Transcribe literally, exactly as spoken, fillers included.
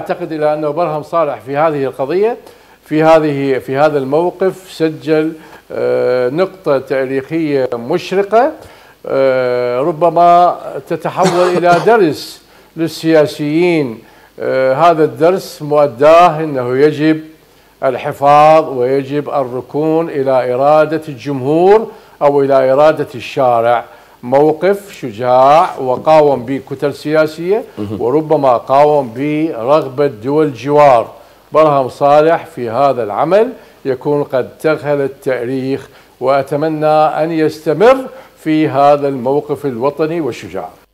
أعتقد إلى أنه برهم صالح في هذه القضية في هذه في هذا الموقف سجل نقطة تاريخية مشرقة ربما تتحول إلى درس للسياسيين. هذا الدرس مؤداه أنه يجب الحفاظ ويجب الركون إلى إرادة الجمهور أو إلى إرادة الشارع. موقف شجاع وقاوم به كتل سياسية وربما قاوم به رغبة دول الجوار. برهم صالح في هذا العمل يكون قد تغهل التاريخ، وأتمنى أن يستمر في هذا الموقف الوطني والشجاع.